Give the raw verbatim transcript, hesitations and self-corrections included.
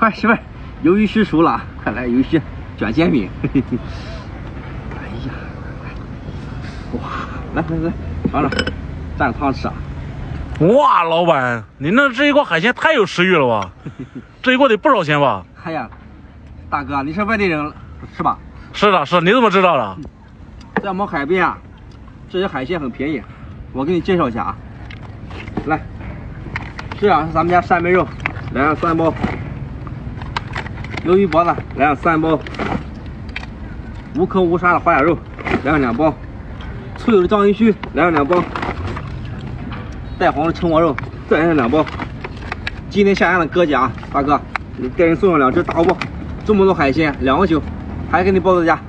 快媳妇儿，鱿鱼须熟了，快来鱿鱼须卷煎饼。嘿嘿嘿。哎呀，哇，来来来，尝尝，蘸个汤吃啊。 哇，老板，你那这一锅海鲜太有食欲了吧？这一锅得不少钱吧？ 哎呀，大哥，你是外地人是吧？ 是的，是，你怎么知道的？ 在我们海边啊，这些海鲜很便宜，我给你介绍一下啊。来，这样是咱们家扇贝肉，来上三包；鱿鱼脖子来上三包；无壳无沙的花甲肉来上两包；脆油的章鱼须来上两包；带黄的橙窝肉再来上两包；今天下洋的鸽甲，大哥，你给人送上两只大红包。这么多海鲜，两个酒，还给你包到家。